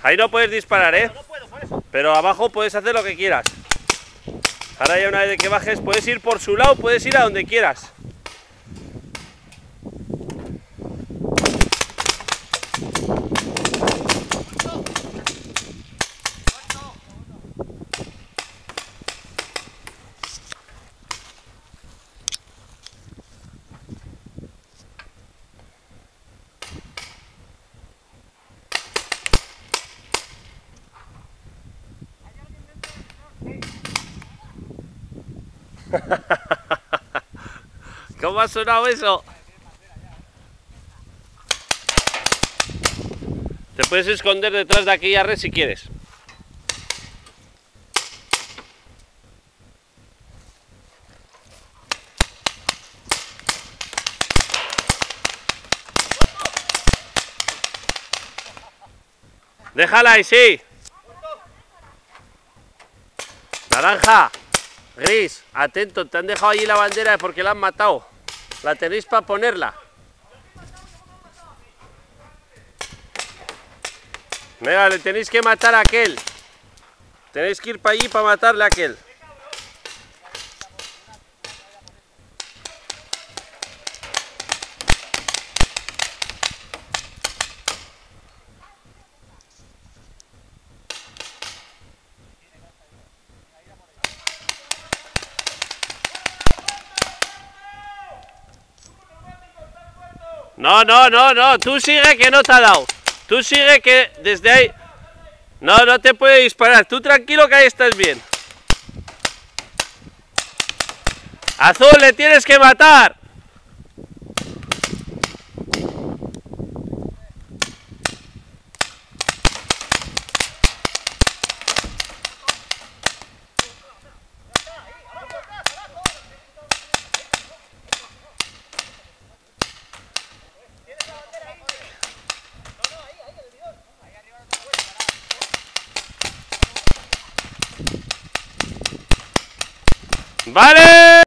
Ahí no puedes disparar, ¿eh? No puedo, por eso. Pero abajo puedes hacer lo que quieras. Ahora ya una vez que bajes, puedes ir por su lado, puedes ir a donde quieras. ¿Cómo ha sonado eso? Te puedes esconder detrás de aquella red si quieres. Déjala ahí, sí. Naranja, gris, atento, te han dejado allí la bandera porque la han matado. La tenéis para ponerla. Venga, le tenéis que matar a aquel. Tenéis que ir para allí para matarle a aquel. No, no, no, no, tú sigue que no te ha dado. Tú sigue que desde ahí... No, no te puede disparar. Tú tranquilo que ahí estás bien. Azul, le tienes que matar. ¡Vale!